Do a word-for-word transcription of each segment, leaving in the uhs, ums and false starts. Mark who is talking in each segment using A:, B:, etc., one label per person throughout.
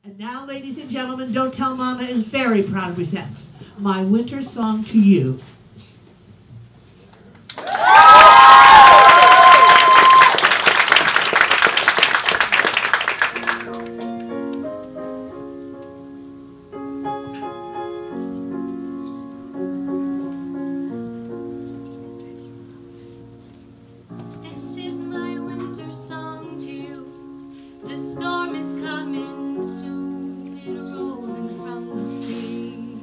A: And now, ladies and gentlemen, Don't Tell Mama is very proud to present My Winter Song to You.
B: This is my winter song to you. The storm is coming soon. It rolls in from the sea.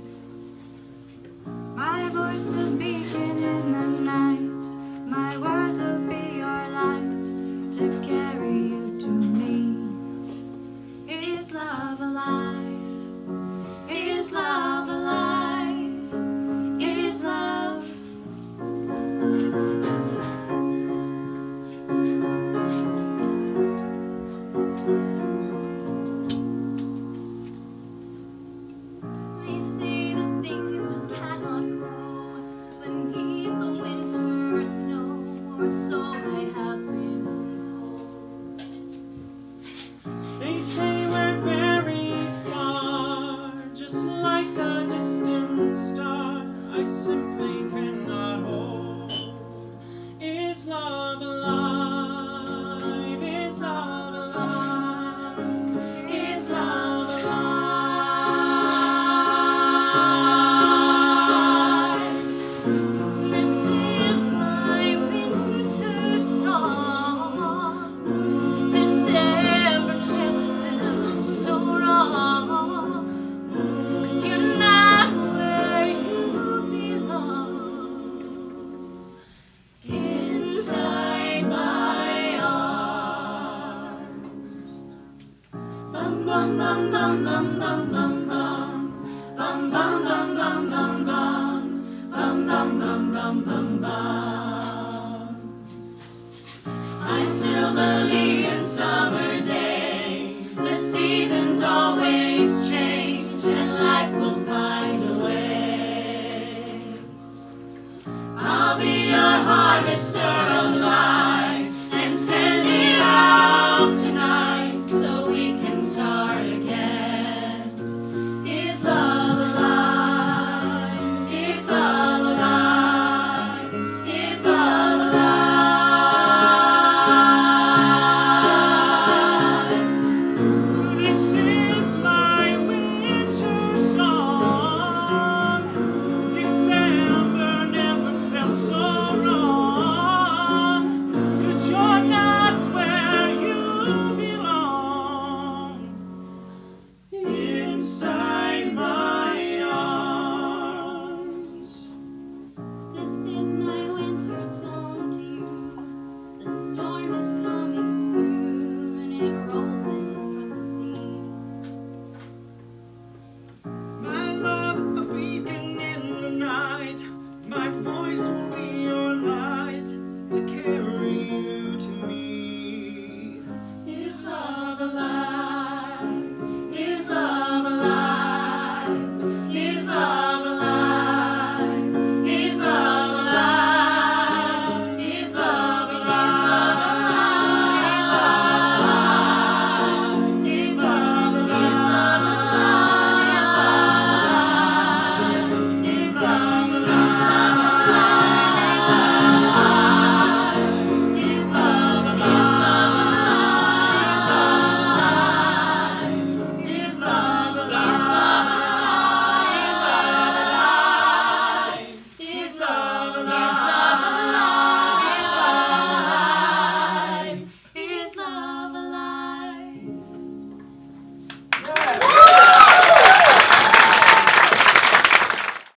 B: My voice will beacon in the night. My words will be your light to carry you to me. Is love alive? Is love alive? Is love? They say that things just cannot grow beneath the winter snow, or so I have been told.
C: They say we're very far, just like a distant star. I simply cannot hold. Is love alive? Is love alive? Is love alive?
B: This is my winter song. December never felt so wrong, 'cause you're not where you belong. Inside my arms. Bum bum bum bum bum bum bum bum. Bum bum bum bum bum bum. Bum bum bum bum bum bum.